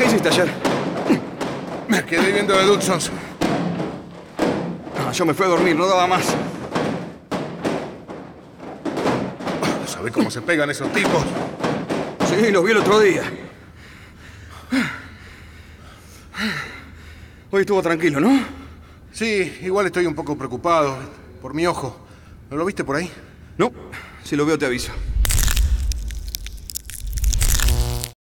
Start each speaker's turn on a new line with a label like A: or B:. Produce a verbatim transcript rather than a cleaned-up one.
A: ¿Qué hiciste ayer?
B: Me quedé viendo The Dudesons.
A: Ah, yo me fui a dormir, no daba más.
B: ¿Sabés cómo se pegan esos tipos?
A: Sí, los vi el otro día. Hoy estuvo tranquilo, ¿no?
B: Sí, igual estoy un poco preocupado por mi ojo. ¿No lo viste por ahí?
A: No, si lo veo te aviso.